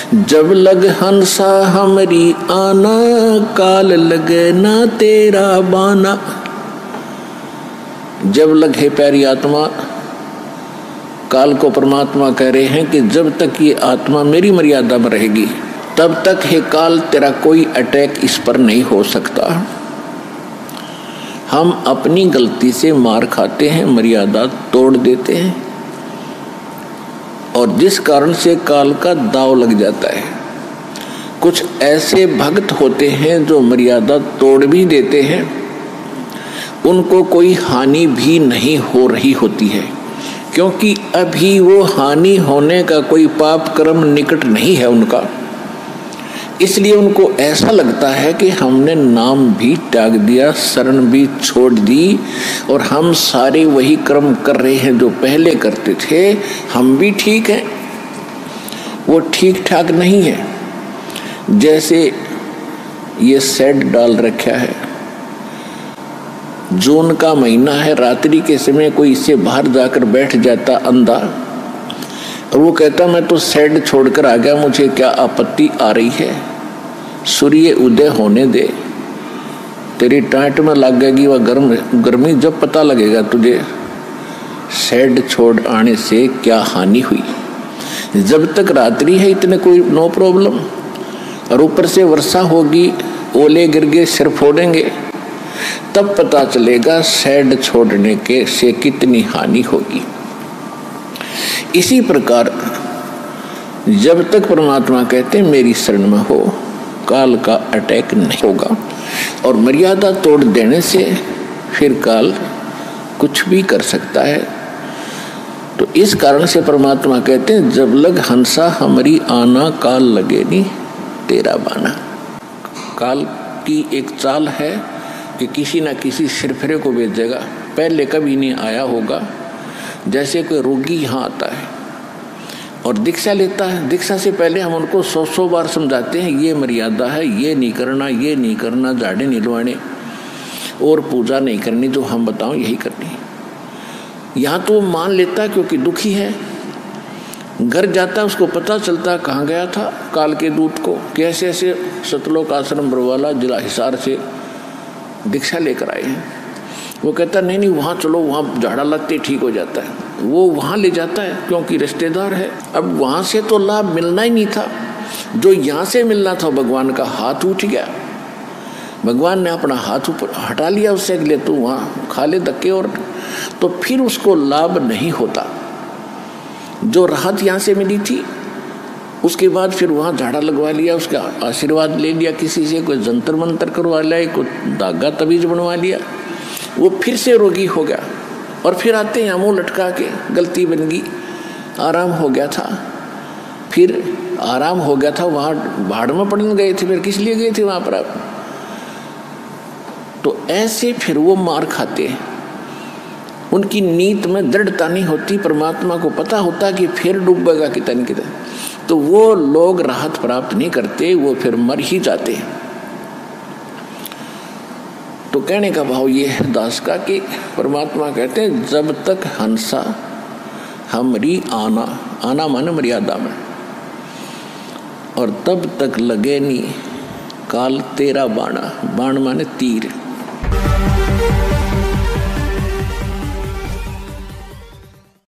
जब लग हंसा हमरी आना, काल लगे ना तेरा बाना। जब लग है प्यारी आत्मा, काल को परमात्मा कह रहे हैं कि जब तक ये आत्मा मेरी मर्यादा में रहेगी तब तक है काल तेरा कोई अटैक इस पर नहीं हो सकता। हम अपनी गलती से मार खाते हैं, मर्यादा तोड़ देते हैं और जिस कारण से काल का दाव लग जाता है। कुछ ऐसे भक्त होते हैं जो मर्यादा तोड़ भी देते हैं, उनको कोई हानि भी नहीं हो रही होती है, क्योंकि अभी वो हानि होने का कोई पाप कर्म निकट नहीं है उनका। इसलिए उनको ऐसा लगता है कि हमने नाम भी त्याग दिया, शरण भी छोड़ दी और हम सारे वही कर्म कर रहे हैं जो पहले करते थे, हम भी ठीक हैं। वो ठीक ठाक नहीं है। जैसे ये शेड डाल रखा है, जून का महीना है, रात्रि के समय कोई इससे बाहर जाकर बैठ जाता अंधा और वो कहता मैं तो शेड छोड़कर आ गया, मुझे क्या आपत्ति आ रही है, सूर्य उदय होने दे, तेरी टाट में लगेगी वह गर्मी, जब पता लगेगा तुझे शेड छोड़ आने से क्या हानि हुई। जब तक रात्रि है इतने कोई नो प्रॉब्लम, और ऊपर से वर्षा होगी, ओले गिर गए, सिर फोड़ेंगे, तब पता चलेगा शेड छोड़ने के से कितनी हानि होगी। इसी प्रकार जब तक परमात्मा कहते हैं मेरी शरण में हो, काल का अटैक नहीं होगा और मर्यादा तोड़ देने से फिर काल कुछ भी कर सकता है। तो इस कारण से परमात्मा कहते हैं जब लग हंसा हमारी आना, काल लगे नी तेरा बाना। काल की एक चाल है कि किसी न किसी सिरफिरे को भेजेगा, पहले कभी नहीं आया होगा। जैसे कोई रोगी यहाँ आता है और दीक्षा लेता है, दीक्षा से पहले हम उनको 100 बार समझाते हैं ये मर्यादा है, ये नहीं करना, ये नहीं करना, झाड़े नहीं लुआने और पूजा नहीं करनी, जो हम बताओ यही करनी। यहाँ तो वो मान लेता है क्योंकि दुखी है। घर जाता है, उसको पता चलता कहाँ गया था काल के दूत को, कैसे ऐसे सतलोक आश्रम बरवाला जिला हिसार से दीक्षा लेकर आए हैं। वो कहता नहीं वहाँ चलो, वहाँ झाड़ा लगते ठीक हो जाता है। वो वहाँ ले जाता है क्योंकि रिश्तेदार है। अब वहाँ से तो लाभ मिलना ही नहीं था, जो यहाँ से मिलना था भगवान का हाथ उठ गया। भगवान ने अपना हाथ ऊपर हटा लिया उससे, अगले तो वहाँ खा ले धक्के, और तो फिर उसको लाभ नहीं होता। जो राहत यहाँ से मिली थी उसके बाद फिर वहाँ झाड़ा लगवा लिया, उसका आशीर्वाद ले लिया किसी से, कोई जंतर मंतर करवा लिया, कोई धागा तवीज बनवा लिया, वो फिर से रोगी हो गया। और फिर आते हैं मुँह लटका के, गलती बन गई, आराम हो गया था। फिर आराम हो गया था, वहाँ भाड़ में पड़ने गए थे, फिर किस लिए गए थे वहाँ पर आप? तो ऐसे फिर वो मार खाते हैं। उनकी नीत में दृढ़ता नहीं होती, परमात्मा को पता होता कि फिर डूबेगा कितने कितने, तो वो लोग राहत प्राप्त नहीं करते, वो फिर मर ही जाते हैं। तो कहने का भाव ये है दास का कि परमात्मा कहते हैं जब तक हंसा हमरी आना, आना माने मर्यादा में, और तब तक लगे नी काल तेरा बाणा, बाण माने तीर।